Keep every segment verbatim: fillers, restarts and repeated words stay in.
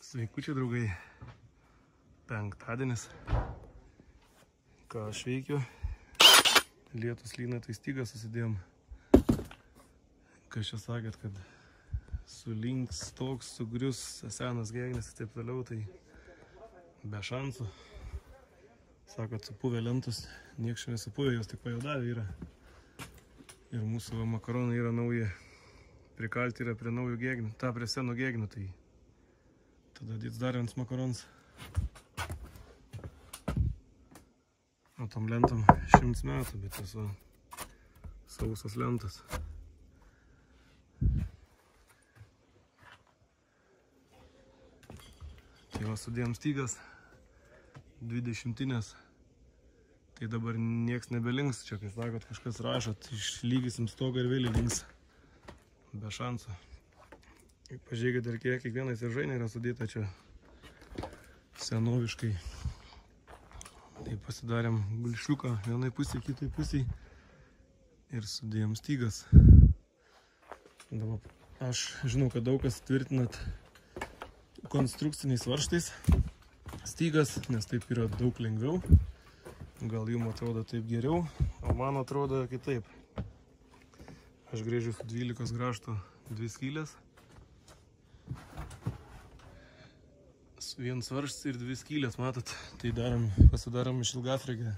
Sveikučiai draugai, penktadienis, ką aš veikiu, lietus lyna, tai stygą susidėjom. Kai čia sakėt, kad sulinks toks, sugrius, senas gegnes ir taip toliau, tai be šansų. Sakot, supuvę lentus, nieks čia nesupuvę, jos tik pajodavę yra. Ir mūsų makaronai yra nauji, prikalti yra prie naujų gegnių, ta prie senų gegnių, tai tada dėts dar vienas makarons. O tom lentom šimts metų, bet tas va sausas lentas. Tai va sudėjom stygas, dvidešimtinės. Tai dabar nieks nebelinks, čia kai sakot, kažkas rašot, išlygysim stogą ir vėl links. Be šansų. Pažiūrėkit, ir kiek kiekvienai seržainė yra sudėta čia senoviškai. Tai pasidarėm gulšiuką vienai pusė, kitai pusė ir sudėjom stygas. Dabar aš žinau, kad daug kas tvirtinat konstrukciniais varžtais stygas, nes taip yra daug lengviau. Gal jums atrodo taip geriau, o man atrodo kitaip. Aš grėžiu su dvylikos grąžtų dvi skylės. Vienas varžtas ir dvi skylės, matot, tai darom, pasidarom iš ilgafregę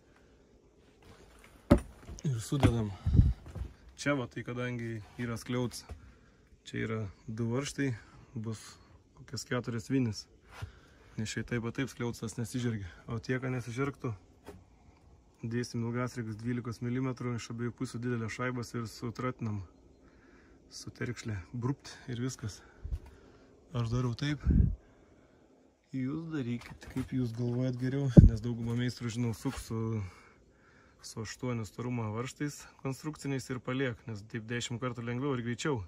ir sudedam. Čia va, tai kadangi yra skliauts, čia yra du varžtai, bus kokias keturias vinis, nes šiai taip, taip skliautsas nesižergia, o tie, ką nesižergtų, dėsim ilgafregas dvylikos milimetrų, iš abiejų pusių didelės šaibas ir sutratinam su terkšlė, brupt ir viskas. Aš darau taip. Jūs darykit, kaip jūs galvojat geriau, nes daugumą meistrų, žinau, suk su, su aštuonių storumo varžtais konstrukciniais ir paliek, nes taip dešimt kartų lengviau ir greičiau.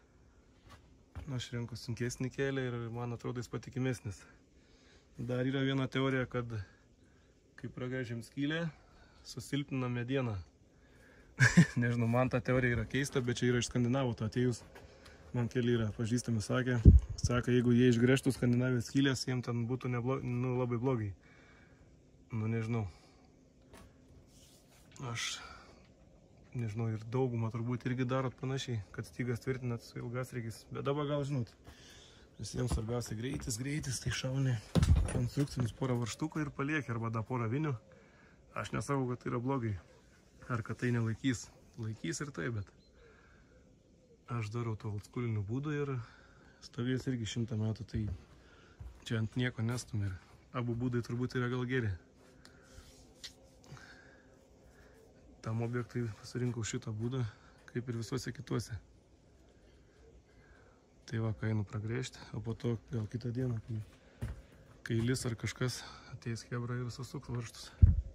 Aš renku sunkesnį kelią ir man atrodo jis patikimesnis. Dar yra viena teorija, kad kai pragręžiam skylę, susilpnina medieną. Nežinau, man ta teorija yra keista, bet čia yra iš Skandinavų, to atėjus. Man keli yra pažįstami sakė, sako, jeigu jie išgręžtų Skandinavijos skylės, jiems ten būtų neblo, nu, labai blogai. Nu, nežinau. Aš nežinau, ir daugumą turbūt irgi darot panašiai, kad stygas tvirtinat su ilgasregis. Bet dabar gal žinot, visiems svarbiausia greitis, greitis, tai šauni konstrukcinis porą varžtukų ir palieki, arba da porą vinių. Aš nesakau, kad tai yra blogai, ar kad tai nelaikys. Laikys ir tai, bet aš darau to oldschooliniu būdu ir stovės irgi šimtą metų, tai čia ant nieko nestum ir abu būdai turbūt yra gal geri. Tam objektui pasirinkau šitą būdą, kaip ir visuose kituose. Tai va, ką einu pragrėžti, o po to gal kitą dieną, kai, kai lis ar kažkas ateis hebra ir susuks varžtus.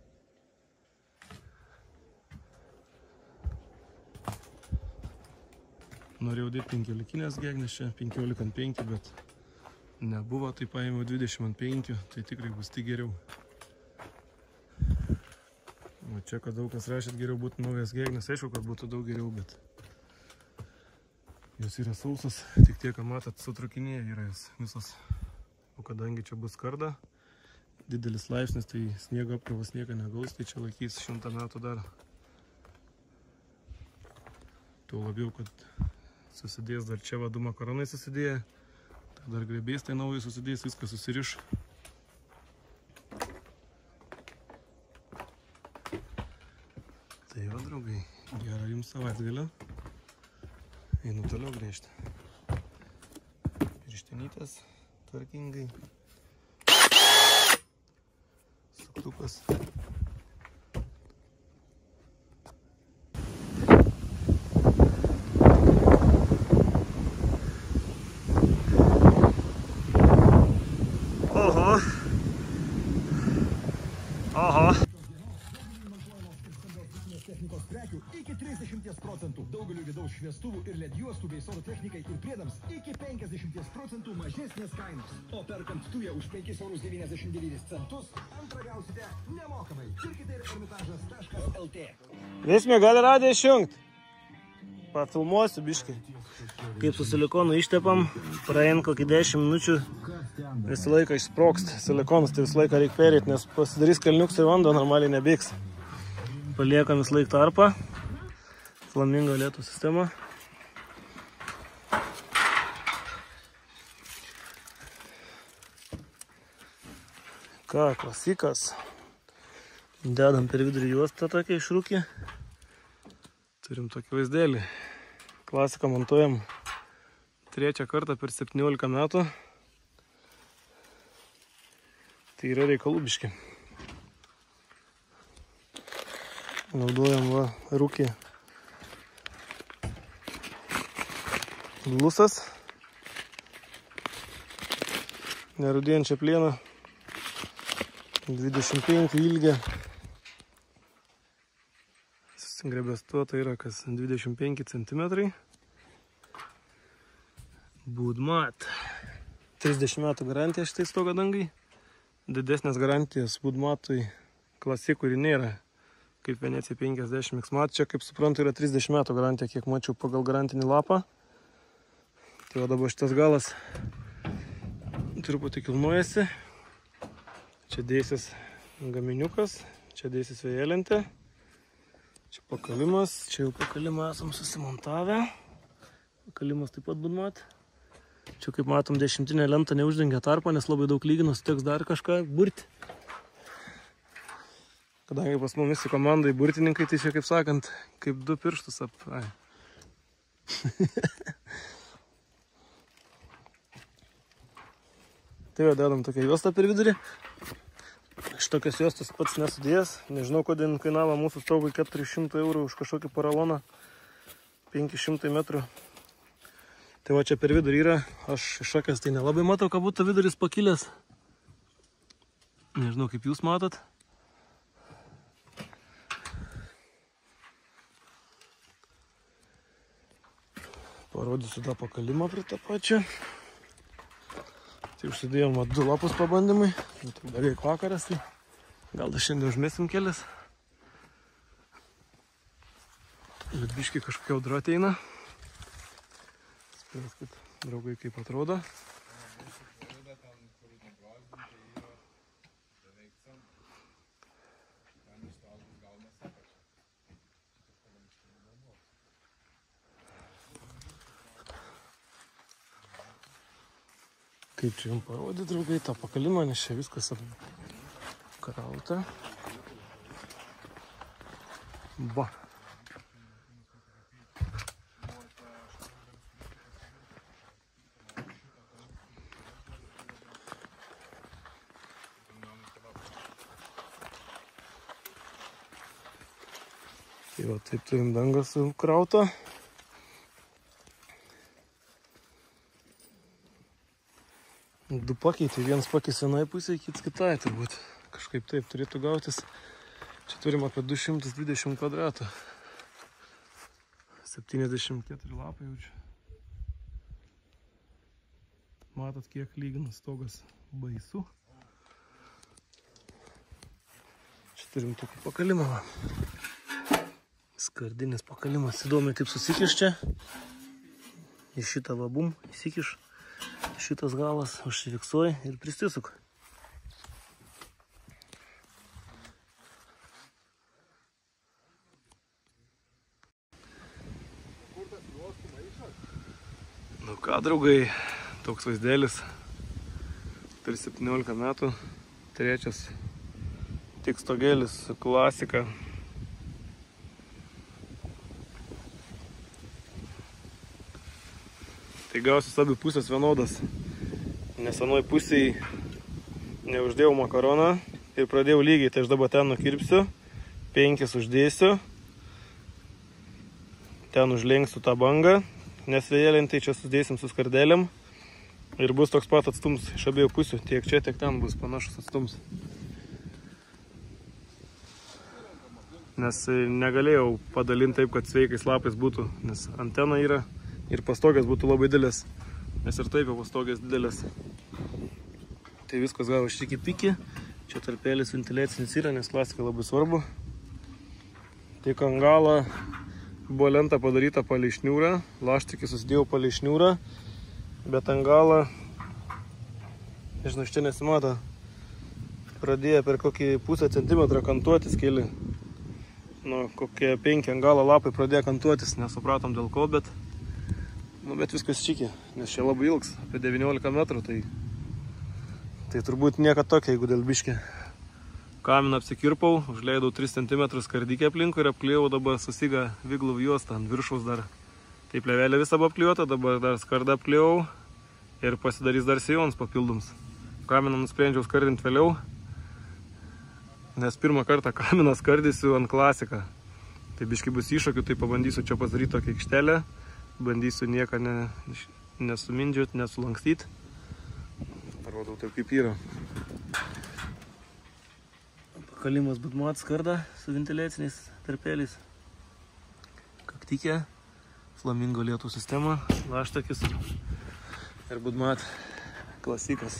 Norėjau dėti penkiolikinės gegnes čia, penkiolika ant penkių, bet nebuvo, tai paėmiau dvidešimt ant penkių, tai tikrai bus tik geriau. O čia, kad daug kas rašėt, geriau būtų naujas gegnes, aišku, kad būtų daug geriau, bet jos yra sausas, tik tiek, ką matot, sutrukinėje yra jos visos. O kadangi čia bus karda, didelis laipsnis, tai sniego apkrovas nieko negaus, tai čia laikys šimtą metų dar. Tuo labiau, kad susidės dar čia va du makaronai susidėję, tai dar grebės tai naujai susidės, viskas susiriš. Tai va, draugai, gero jums savaitgalio, einu toliau gręžti. Pirštinytės tvarkingai, suktukas. Oho. Technikos prekių iki trisdešimties procentų. Daugeliu vidaus šviestuvų ir led juostų bei sodo technikai ir priedams iki penkiasdešimties procentų mažesnės kainos. O perkant tują už penkis eurus devyniasdešimt devynis centus, antrą gausite nemokamai. Pirkite ir ermitažas taškas lt. Vismė, gali radiją išjungt. Pafilmuosiu biškai. Kaip su silikonu ištepam, praein kokį dešimt minučių. visą laiką išsprogst silikonas, tai visą laiką reikia perėti, nes pasidarys kalniuks ir vanduo normaliai nebėgs. Paliekam visą laiką tarpą, flamingo lėtų sistemą. Ką, klasikas. Dedam per vidurį juostą tokią išrūkį. Turim tokį vaizdelį. Klasiką montuojam trečią kartą per septyniolika metų. Tai yra reikalų biški. Naudojam va rūkį blusas. Nerūdėjančią plieną. dvidešimt penki ilgio. Grebėstuota yra kas dvidešimt penki centimetrai. Budmat. trisdešimt metų garantija šitai stogo dangai. Didesnės garantijos Budmatui klasikų ir nėra. Kaip Venecija penkiasdešimt X-Mat. Čia, kaip suprantu, yra trisdešimt metų garantija, kiek mačiau pagal garantinį lapą. Tai va dabar šitas galas truputį kilnojasi. Čia dėsis gaminiukas, čia dėsis vėjelentė. Čia pakalimas, čia jau pakalimą esam susimontavę. Pakalimas taip pat Budmat. Čia kaip matom dešimtinė lenta neuždengia tarpą, nes labai daug lyginos, teks dar kažką burti. Kadangi pas mumis į komandai burtininkai, tai čia kaip sakant, kaip du pirštus ap... Ai. Tai jau dedam tokią juostą per vidurį. Šitokias juostas pats nesudėjęs. Nežinau, kodėl kainavo mūsų stogui keturi šimtai eurų už kažkokį paraloną. penki šimtai metrų. Tai va čia per vidurį yra. Aš iššakęs tai nelabai matau, kad būtų viduris pakilęs. Nežinau, kaip jūs matot. Parodysiu tą pakalimą prie tą pačią. Tai užsidėjom du lapus pabandymai. Tai beveik vakaras, tai gal dar šiandien užmėsim kelias. Bet biškai kažkokia audra ateina. Spėskit, draugai, kaip atrodo. Kaip čia jums parodyti, draugai, tą pakalimą, nes čia viskas apkrauta. Va. Tai va, taip turim dangą sukrautą. Du pakeitė, vienas pakeis vienai pusėje, kitas kitai turbūt. Kažkaip taip turėtų gautis. Čia turim apie du šimtus dvidešimt kvadratų. septyniasdešimt keturi lapai jau čia. Matot, kiek lyginas stogas baisu. Čia turim tokį pakalimą. Skardinis pakalimas. Įdomiai taip susikiš čia. Į šitą va bum įsikiš. Šitas galas užsifiksuoja ir prisisuk. Nu ką, draugai, toks vaizdelis. Per septyniolika metų. Trečias tik stogėlis su klasika. Tai gausis abi pusės vienodas, nes anoj pusėj neuždėjau makaroną ir pradėjau lygiai, tai aš dabar ten nukirpsiu, penkis uždėsiu, ten užlenksiu tą bangą, nes vėjelintai čia sudėsim su skardelėm ir bus toks pat atstums iš abiejų pusių, tiek čia, tiek ten bus panašus atstums. Nes negalėjau padalinti taip, kad sveikais lapais būtų, nes antena yra. Ir pastogės būtų labai didelės, nes ir taip jau pastogės didelės. Tai viskas gavo šiki piki. Čia tarpėlis ventiliacinis yra, nes klasika labai svarbu. Tik ant galą buvo lenta padaryta palei šniūrą. Laštikį susidėjau palei šniūrą, bet ant galą Nežinau, iš čia nesimato. Pradėjo per kokį pusę centimetrą kantuotis keli. Nu, kokie penki ant galo lapai pradėjo kantuotis, nesupratom dėl ko, bet, nu, bet viskas čiki, nes čia labai ilgs, apie devyniolika metrų, tai, tai turbūt nieko tokia, jeigu dėl biškį. Kaminą apsikirpau, užleidau tris centimetrus kardikę aplinkui ir apklijau dabar susigą viglų juostą ant viršaus dar. Taip levelė visą buvo apklijuota, dabar dar skardą apklijau ir pasidarys dar sijonus papildoms. Kaminą nusprendžiau skardinti vėliau, nes pirmą kartą kaminą skardysiu ant klasiką. Tai biškai bus iššūkių, tai pabandysiu čia pasidaryti tokią aikštelę, bandysiu nieką ne, nesumindžiuoti, nesulankstyti. Parodau taip kaip yra. Pakalimas budmat skarda su ventiliaciniais tarpeliais. Kaktikė, flamingo lietų sistema, laštakis ir budmat klasikas.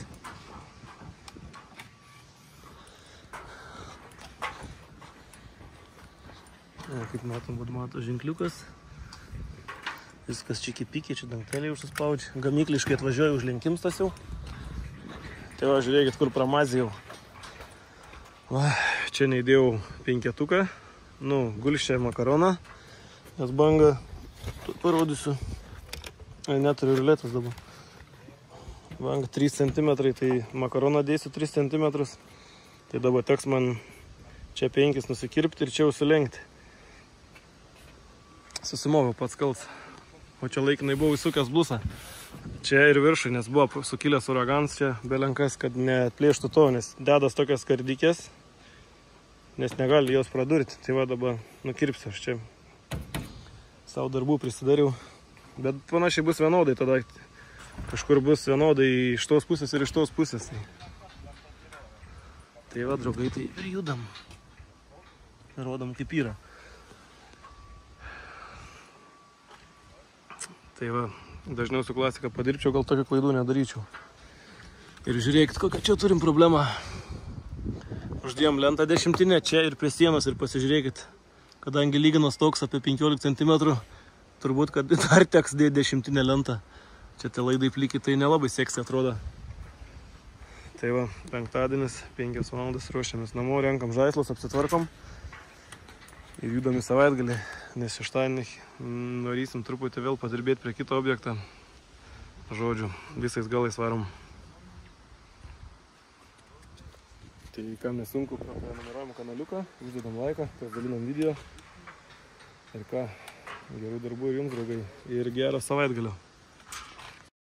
Ja, kaip matom, budmato ženkliukas. Viskas čiki pikė, čia dangteliai užsispaudžia. Gamykliškai atvažiuoju už lenkims jau. Tai va, žiūrėkit, kur pramazijau. Va, čia neįdėjau penketuką. Nu, gulščią makaroną. Nes bangą parodysiu. Ai, neturiu ruletės dabar. Banga trys centimetrai, tai makaroną dėsiu tris centimetrus. Tai dabar teks man čia penkis nusikirpti ir čia užsilenkti. Susimoviau pats kalts. O čia laikinai buvau įsukęs blusą. Čia ir viršui, nes buvo sukilęs uragans čia belenkas, kad neatplėštų to, nes dedas tokias kardikės, nes negali jos pradurti. Tai va dabar nukirpsiu, aš čia savo darbų prisidariau. Bet panašiai bus vienodai tada. Kažkur bus vienodai iš tos pusės ir iš tos pusės. Tai va, draugai, tai ir judam. Rodom kaip yra. Tai va, dažniau su klasika padirbčiau, gal tokių klaidų nedaryčiau. Ir žiūrėkit, kokią čia turim problemą. Uždėjom lentą dešimtinę čia ir prie sienos ir pasižiūrėkit, kadangi lyginos toks apie penkiolika centimetrų, turbūt, kad dar teks dėti dešimtinę lentą. Čia tie laidai plykiai, tai nelabai seksi atrodo. Tai va, penktadienis, penkios valandos ruošiamės namo, renkam žaislus, apsitvarkom. Ir judam į savaitgalį, nes šeštadienį norysim truputį vėl padirbėti prie kito objektą. Žodžiu, visais galais varom. Tai kam nesunku, prenumeruojam kanaliuką, uždedam laiką, pasidalinam video. Ir ką, gerų darbų ir jums, draugai. Ir gero savaitgalio.